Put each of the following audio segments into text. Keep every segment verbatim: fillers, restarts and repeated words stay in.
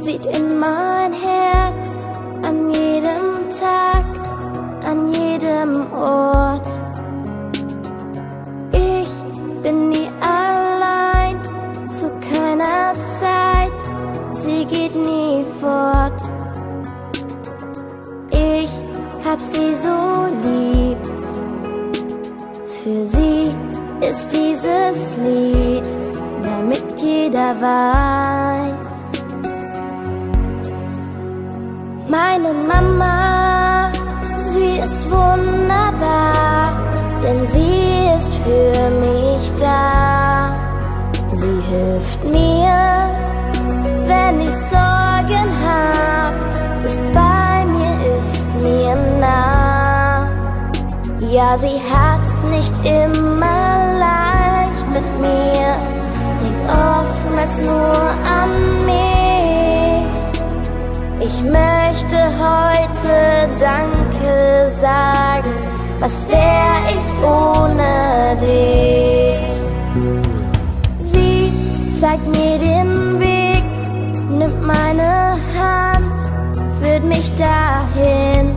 sieht in mein Herz an jedem Tag, an jedem Ort. Ich bin nie allein, zu keiner Zeit, sie geht nie fort. Ich hab sie so lieb, für sie ist dieses Lied, damit jeder weiß. Meine Mama, sie ist wunderbar, denn sie ist für mich da. Sie hilft mir, wenn ich Sorgen hab, ist bei mir, ist mir nah. Ja, sie hat's nicht immer leicht mit mir, denkt oftmals nur an mich. Ich möchte heute Danke sagen, was wär ich ohne dich? Sie zeigt mir den Weg, nimmt meine Hand, führt mich dahin.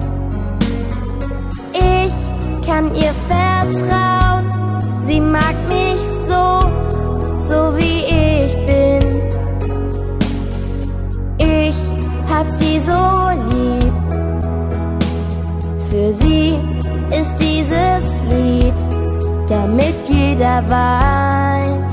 Ich kann ihr vertrauen, sie mag mich so, so wie ich bin. Ich hab sie so lieb, für sie ist dieses Lied, damit jeder weiß.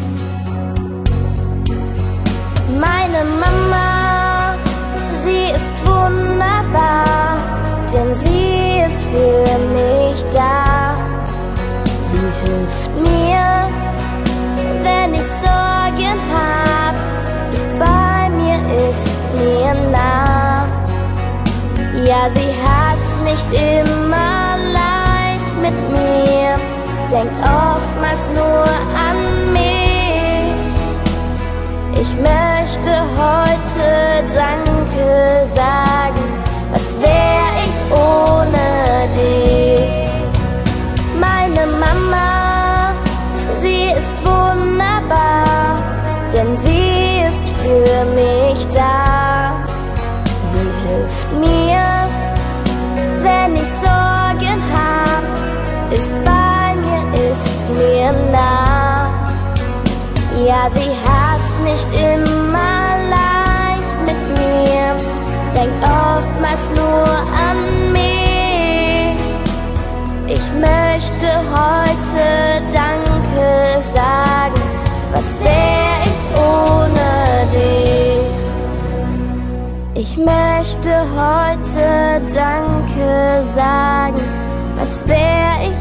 Meine Mama, sie ist wunderbar, denn sie ist für mich da. Sie hilft mir, wenn ich Sorgen hab, ist bei mir, ist mir nah. Ja, sie hat's nicht immer leicht mit mir, denkt oftmals nur an mich. Ich möchte heute Danke sagen, was wär ich ohne dich? Meine Mama, sie ist wunderbar, denn sie ist für mich da. Sie hilft mir, wenn ich Sorgen hab, ist bei mir, ist mir nah. Ja, sie hat's nicht immer leicht mit mir, denkt oftmals nur an mich. Ich möchte heute Danke sagen, was wär ich ohne dich? Ich möchte heute Danke sagen, was wär ich